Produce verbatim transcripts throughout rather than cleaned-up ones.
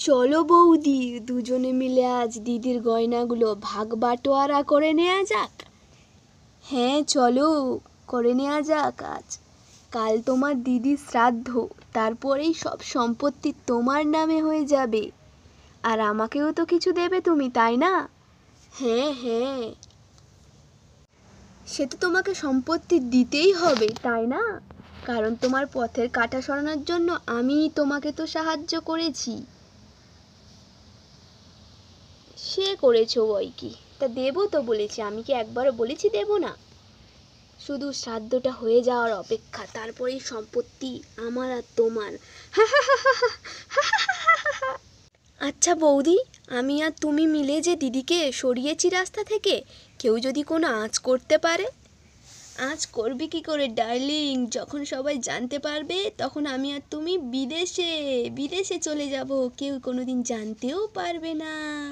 চলো বৌদি, দুজনে মিলে আজ দিদির গয়নাগুলো ভাগ বাটোয়ারা করে নেওয়া যাক। হ্যাঁ চলো, করে নেওয়া যাক আজ। কাল তোমার দিদির শ্রাদ্ধ, তারপরেই সব সম্পত্তি তোমার নামে হয়ে যাবে। আর আমাকেও তো কিছু দেবে তুমি, তাই না? হ্যাঁ হ্যাঁ, সে তো তোমাকে সম্পত্তি দিতেই হবে, তাই না? কারণ তোমার পথের কাঁটা সরানোর জন্য আমি তোমাকে তো সাহায্য করেছি। সে করেছো বই কি, তা দেবো তো বলেছি, আমি কি একবারও বলেছি দেব না? শুধু শ্রাদ্ধটা হয়ে যাওয়ার অপেক্ষা, তারপরেই সম্পত্তি আমার আর তোমার। আচ্ছা বৌদি, আমি আর তুমি মিলে যে দিদিকে সরিয়েছি রাস্তা থেকে, কেউ যদি কোনো আঁচ করতে পারে? আঁচ করবি কি করে ডার্লিং? যখন সবাই জানতে পারবে তখন আমি আর তুমি বিদেশে বিদেশে চলে যাব, কেউ কোনোদিন জানতেও পারবে না।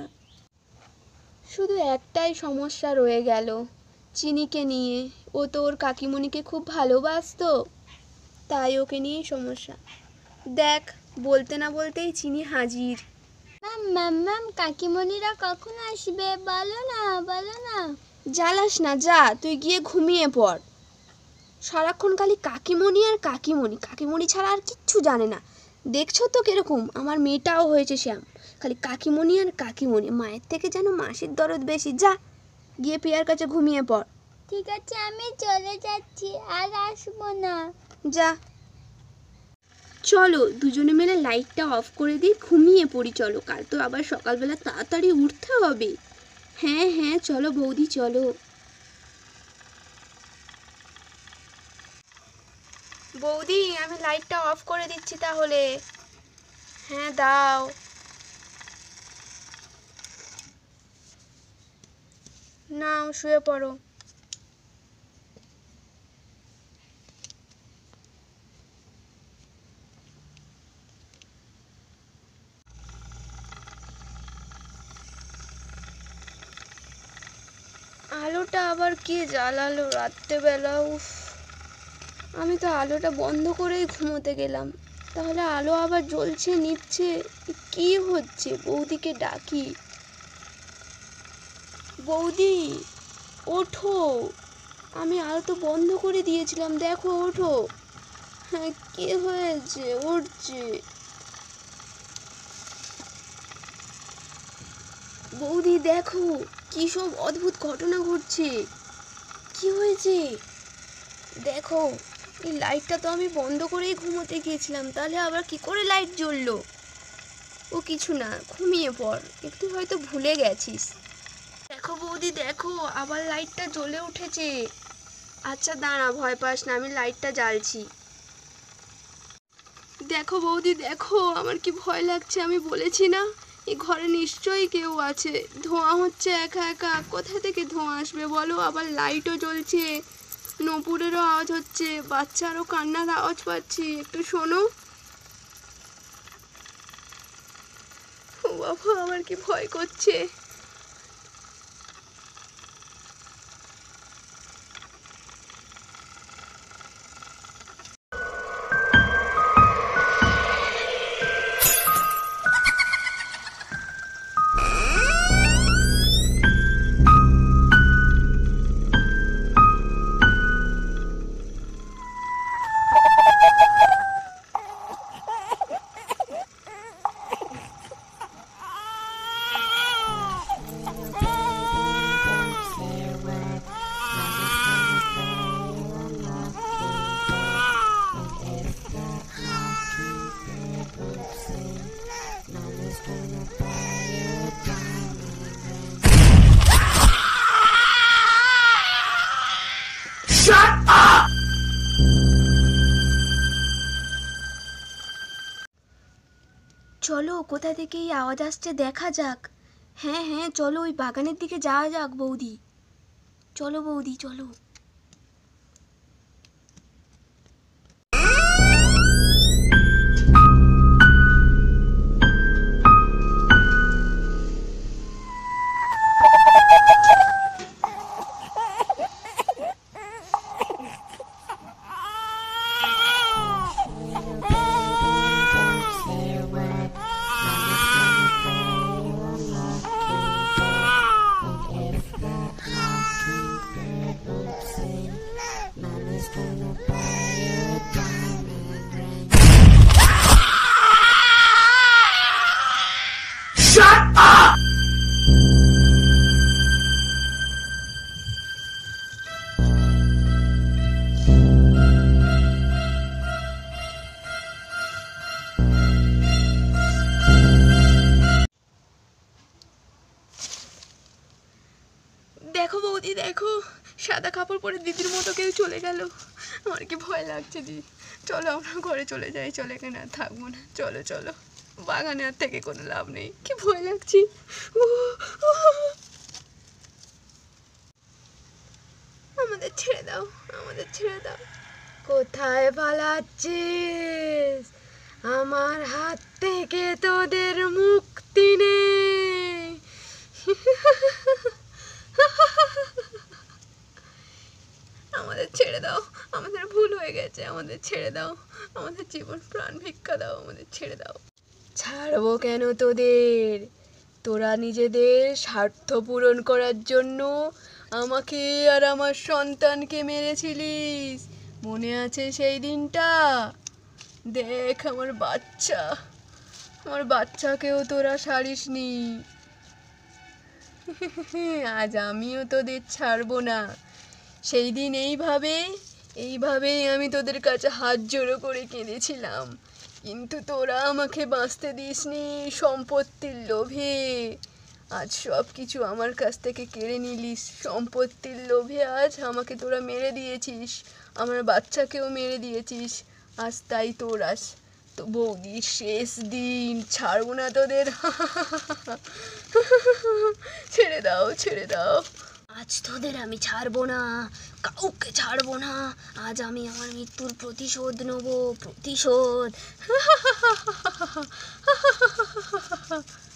শুধু একটাই সমস্যা রয়ে গেল, চিনিকে নিয়ে। ও তো ওর কাকিমণিকে খুব ভালোবাসতো, তাই ওকে নিয়েই সমস্যা। দেখ, বলতে না বলতেই চিনি হাজির। ম্যাম ম্যাম ম্যাম কাকিমণিরা কখন আসবে? বলো না বলো না। জ্বালাস না, যা তুই গিয়ে ঘুমিয়ে পড়। সারাক্ষণ খালি কাকিমণি আর কাকিমণি, কাকিমণি ছাড়া আর কিচ্ছু জানে না। দেখছো তো কিরকম আমার মেয়েটাও হয়েছে শ্যাম, খালি কাকিমণি আর কাকিমণি। মায়ের থেকে যেন মাসির দরদ বেশি। যা গিয়ে পিয়ার কাছে ঘুমিয়ে পড়। ঠিক আছে, আমি চলে যাচ্ছি, আর আসবো না। যা। চলো দুজনে মিলে লাইটটা অফ করে দিই, ঘুমিয়ে পড়ি চলো, কাল তো আবার সকালবেলা তাড়াতাড়ি উঠতে হবে। হ্যাঁ হ্যাঁ চলো বৌদি চলো। বৌদি, আমি লাইটটা অফ করে দিচ্ছি তাহলে। হ্যাঁ দাও। নাও শুয়ে পড়ো। আলোটা আবার কে জ্বালালো রাত্রেবেলা? উফ, আমি তো আলোটা বন্ধ করেই ঘুমোতে গেলাম, তাহলে আলো আবার জ্বলছে নিচ্ছে, কি হচ্ছে? বৌদিকে ডাকি। বৌদি ওঠো, আমি আলো তো বন্ধ করে দিয়েছিলাম, দেখো ওঠো। হ্যাঁ কি হয়েছে? উঠছে। বৌদি দেখো, কি সব অদ্ভুত ঘটনা ঘটছে। কি হয়েছে দেখো। এই লাইটটা তো আমি বন্ধ করেই ঘুমোতে গিয়েছিলাম, তাহলে আবার কি করে লাইট জ্বললো? ও কিছু না, ঘুমিয়ে পড়, একটু হয়তো ভুলে গেছিস। দেখো বৌদি দেখো, আবার লাইটটা জ্বলে উঠেছে। আচ্ছা দাঁড়া, ভয় পাস না, আমি লাইটটা জ্বালছি। দেখো বৌদি দেখো, আমার কি ভয় লাগছে। আমি বলেছি না এই ঘরে নিশ্চয়ই কেউ আছে। ধোঁয়া হচ্ছে একা একা, কোথা থেকে ধোঁয়া আসবে বলো? আবার লাইটও জ্বলছে, নপুরেরও আওয়াজ হচ্ছে, বাচ্চারও কান্নার আওয়াজ পাচ্ছি। একটু শোনো। ও বাবা, আমার কি ভয় করছে। চলো, কোথা থেকে এই আওয়াজ আসছে দেখা যাক। হ্যাঁ হ্যাঁ চলো, ওই বাগানের দিকে যাওয়া যাক বৌদি। চলো বৌদি চলো। দেখো সাদা কাপড় পরে দিদির মতো কেউ চলে গেল, আমার কি ভয় লাগছে দি। চলো আমরা ঘরে চলে যাই, চলো এখানে আর থাকবো না, চলো চলো, বাগানে আর থেকে কোনো লাভ নেই, কি ভয় লাগছে। আমাদের ছেড়ে দাও, আমাদের ছেড়ে দাও। কোথায় পালাচ্ছিস? আমার হাত থেকে তোদের মুক্তি নেই। আমাদের ছেড়ে দাও, আমাদের ভুল হয়ে গেছে, আমাদের ছেড়ে দাও, আমাদের জীবন প্রাণ ভিক্ষা দাও, আমাদের ছেড়ে দাও। ছাড়বো কেন তোদের? তোরা নিজেদের স্বার্থ পূরণ করার জন্য আমাকে আর আমার সন্তানকে মেরেছিলিস, মনে আছে সেই দিনটা? দেখ আমার বাচ্চা, আমার বাচ্চাকেও তোরা ছাড়িসনি। আজ আমিও তোদের ছাড়বো না। সেই দিন এইভাবে এইভাবেই আমি তোদের কাছে হাত জোড়ো করে কেঁদেছিলাম, কিন্তু তোরা আমাকে বাঁচতে দিসনি সম্পত্তির লোভে। আজ সব কিছু আমার কাছ থেকে কেড়ে নিলিস সম্পত্তির লোভে, আজ আমাকে তোরা মেরে দিয়েছিস, আমার বাচ্চাকেও মেরে দিয়েছিস। আজ তাই তোরা তো বৌদির শেষ দিন, ছাড়বো না তোদের। ছেড়ে দাও, ছেড়ে দাও। আজ তোদের আমি ছাড়বো না, কাউকে ছাড়বো না। আজ আমি আমার মৃত্যুর প্রতিশোধ নেবো, প্রতিশোধ।